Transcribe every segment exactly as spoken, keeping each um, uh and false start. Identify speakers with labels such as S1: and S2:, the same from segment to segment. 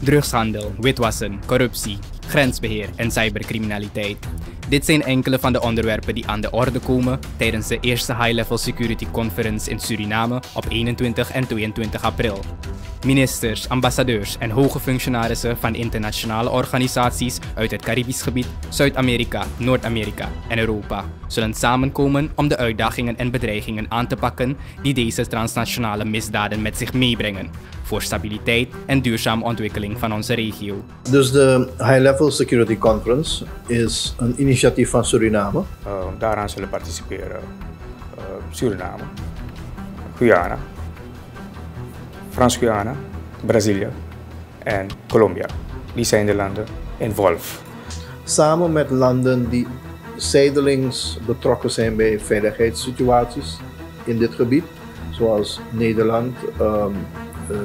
S1: drugshandel, witwassen, corruptie, grensbeheer en cybercriminaliteit. Dit zijn enkele van de onderwerpen die aan de orde komen tijdens de eerste High-Level Security Conference in Suriname op eenentwintig en tweeëntwintig april. Ministers, ambassadeurs en hoge functionarissen van internationale organisaties uit het Caribisch gebied, Zuid-Amerika, Noord-Amerika en Europa zullen samenkomen om de uitdagingen en bedreigingen aan te pakken die deze transnationale misdaden met zich meebrengen voor stabiliteit en duurzame ontwikkeling van onze regio.
S2: Dus de High-Level Security Conference is een initiatief van Suriname.
S3: Uh, daaraan zullen participeren uh, Suriname, Guyana, Frans-Guyana, Brazilië en Colombia. Die zijn de landen involved.
S2: Samen met landen die zijdelings betrokken zijn bij veiligheidssituaties in dit gebied, zoals Nederland, um, uh,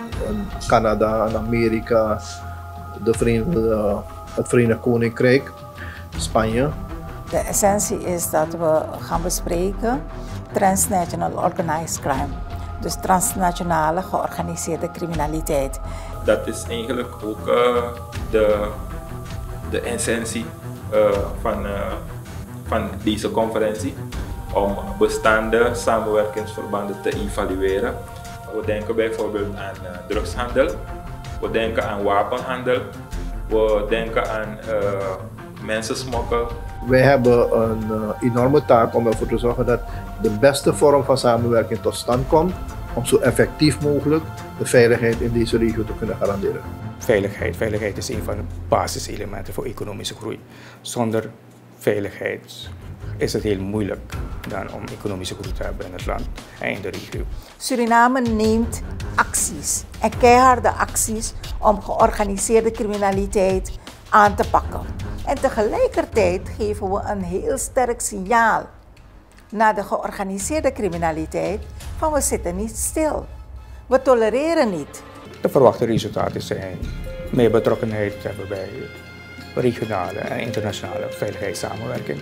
S2: Canada, Amerika, de Verenigde, het Verenigd Koninkrijk, Spanje.
S4: De essentie is dat we gaan bespreken transnational organized crime. Dus transnationale georganiseerde criminaliteit.
S5: Dat is eigenlijk ook uh, de, de essentie uh, van, uh, van deze conferentie. Om bestaande samenwerkingsverbanden te evalueren. We denken bijvoorbeeld aan uh, drugshandel. We denken aan wapenhandel. We denken aan uh, mensensmokkel.
S2: Wij hebben een uh, enorme taak om ervoor te zorgen dat de beste vorm van samenwerking tot stand komt, om zo effectief mogelijk de veiligheid in deze regio te kunnen garanderen.
S3: Veiligheid. Veiligheid is een van de basiselementen voor economische groei. Zonder veiligheid is het heel moeilijk dan om economische groei te hebben in het land en in de regio.
S4: Suriname neemt acties, en keiharde acties, om georganiseerde criminaliteit aan te pakken. En tegelijkertijd geven we een heel sterk signaal naar de georganiseerde criminaliteit van we zitten niet stil. We tolereren niet.
S3: De verwachte resultaten zijn meer betrokkenheid hebben bij regionale en internationale veiligheidssamenwerking.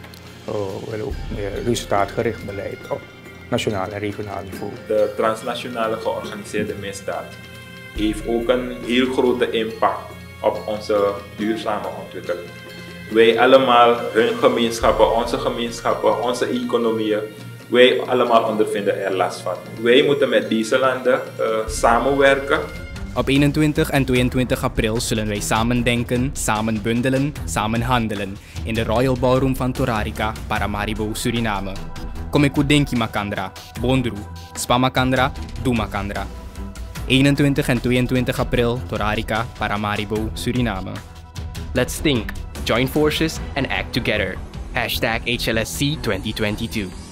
S3: We willen ook meer resultaatgericht beleid op nationaal en regionaal niveau.
S5: De transnationale georganiseerde misdaad heeft ook een heel grote impact op onze duurzame ontwikkeling. Wij allemaal, hun gemeenschappen, onze gemeenschappen, onze economieën, wij allemaal ondervinden er last van. Wij moeten met deze landen uh, samenwerken.
S1: Op eenentwintig en tweeëntwintig april zullen wij samen denken, samen bundelen, samen handelen in de Royal Ballroom van Torarica, Paramaribo, Suriname. Komiku Denki Makandra, Bondru, Spa Makandra, Du Makandra. eenentwintig en tweeëntwintig april, Torarica, Paramaribo, Suriname. Let's think, join forces and act together. Hashtag H L S C twenty twenty-two.